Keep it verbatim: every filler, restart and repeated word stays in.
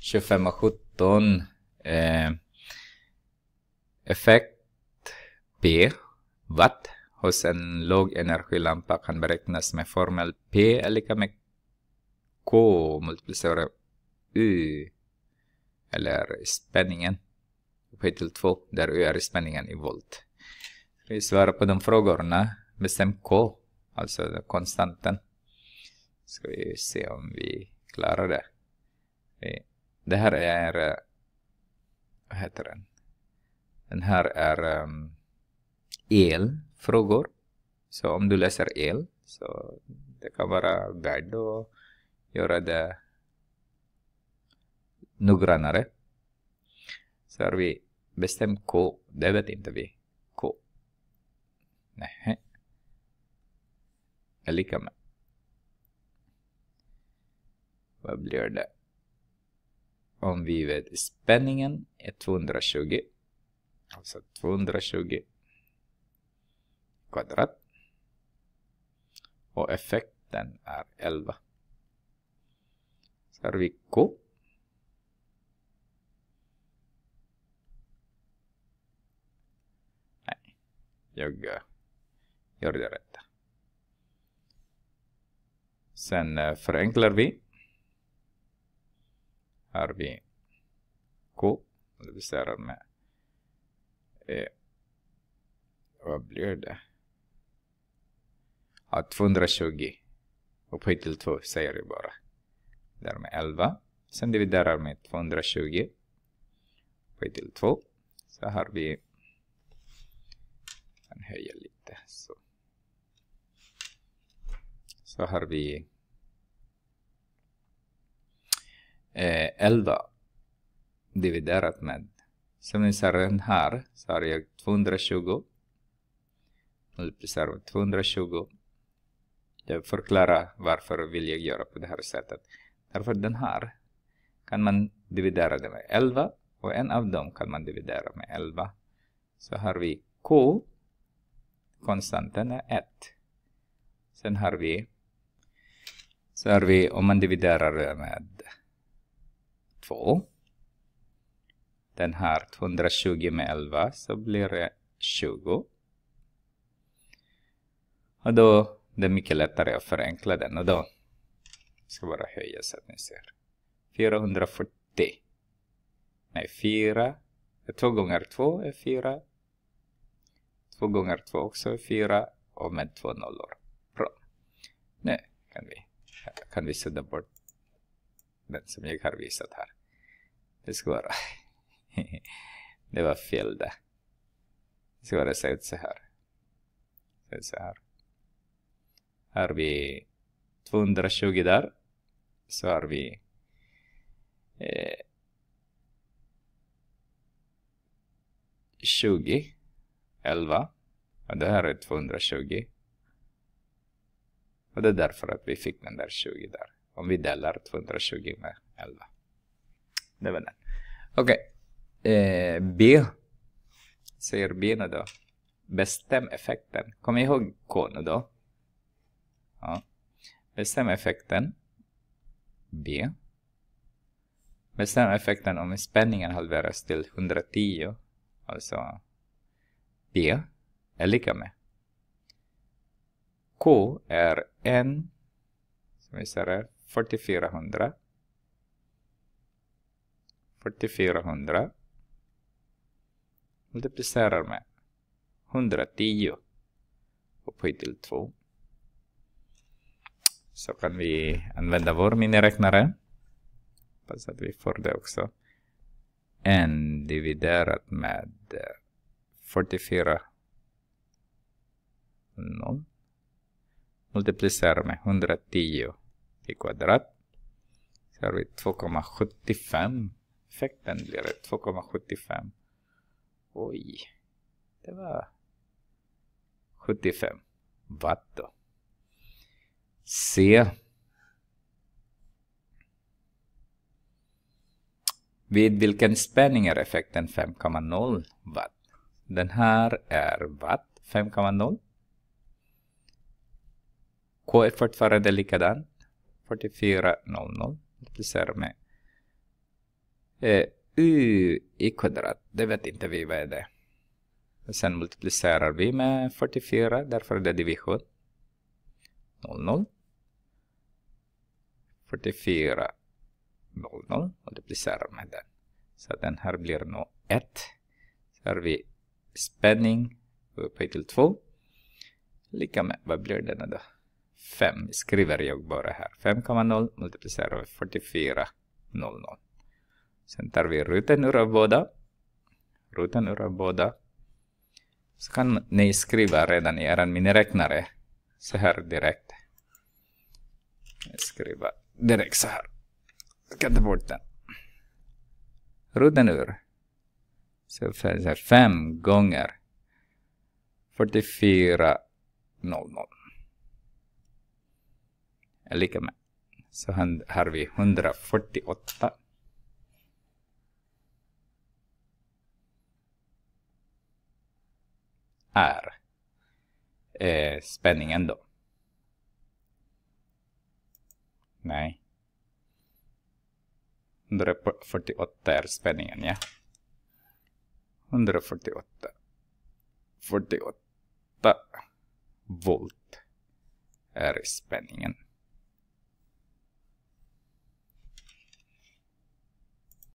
tjugofem och sjutton. Eh, effekt P, watt, hos en lågenergilampa kan beräknas med formel P är lika med K multiplicerat U, eller spänningen upphöjt till två, där U är spänningen i volt. Vi svarar på de frågorna. Bestäm K, alltså konstanten. Ska vi se om vi klarar det. Det här är, vad heter den? Den här är um, elfrågor. Så om du läser el, så det kan vara värd att göra det noggrannare. Så har vi bestämt K, det vet inte vi. K. Nej. Är lika med. Vad blir det? Om vi vet spänningen är tvåhundratjugo. Alltså tvåhundratjugo kvadrat. Och effekten är elva. Så har vi K. Nej, jag gör det rätt. Sen förenklar vi. Har vi K. Det vill säga med eh, vad blir det? Ja, tvåhundratjugo upphöjt till två säger vi bara. Där med elva. Sen dividerar med tvåhundratjugo upphöjt till två. Så har vi, kan höja lite så. Så har vi eh, elva dividerat med, som ni ser den här, så har jag tvåhundratjugo multiplicerar med tvåhundratjugo. Jag förklarar varför vill jag göra på det här sättet. Därför den här kan man dividera det med elva, och en av dem kan man dividera med elva. Så har vi K, konstanten är ett. Sen har vi, så har vi, om man dividerar det med två, den här tvåhundratjugo med elva, så blir det tjugo. Och då det är mycket lättare att förenkla den. Och då ska bara höja så att ni ser. fyrahundrafyrtio. Nej, fyra. två gånger två är fyra. två gånger två också är fyra. Och med två nollor. Bra. Nu kan vi, kan vi sudda bort den som jag har visat här. Det ska vara. Det var fel där. Det ska vara så ut så här. Så ut så här. Har vi tvåhundratjugo där. Så har vi eh, tjugo. elva. Och det här är tvåhundratjugo. Och det är därför att vi fick den där tjugo där. Om vi delar tvåhundratjugo med elva. Det var den. Okej. Okay. Eh, B. Säger B nu då. Bestäm effekten. Kom ihåg K nu då. Ja. Bestäm effekten B. Bestäm effekten om spänningen halveras till hundratio. Alltså B är lika med. K är en, som vi säger, fyrtiofyrahundra. fyrtiofyrahundra multiplicerar med hundratio upphöjt till två. Så kan vi använda vår miniräknare. Så att vi får det också. En dividerat med fyrtiofyra. noll. Multiplicerar med hundratio i kvadrat. Så har vi två komma sjuttiofem. Effekten blir två komma sjuttiofem. Oj. Det var sjuttiofem watt då. C. Vid vilken spänning är effekten fem komma noll watt? Den här är watt fem komma noll. K är fortfarande likadant. fyrtiofyra noll noll. Multiplicerar med Eh, U i kvadrat, det vet inte vi vad är det. Sen multiplicerar vi med fyrtiofyra, därför är det division. noll noll. fyrtiofyra noll noll multiplicerar med den. Så den här blir nog ett. Så har vi spänning upphöjt till två. Lika med, vad blir det nu då? fem skriver jag bara här. fem komma noll multiplicerar med fyrtiofyra noll noll. Sen tar vi roten ur av båda. Roten ur av båda. Så kan ni skriva redan i er miniräknare. Så här direkt. Skriva direkt så här. Jag kan ta bort den. Roten ur. Så fem gånger fyrtiofyra noll noll. Är lika med. Så har vi hundrafyrtioåtta. Är eh, spänningen då. Nej. hundrafyrtioåtta är spänningen, ja. hundrafyrtioåtta. fyrtioåtta volt är spänningen.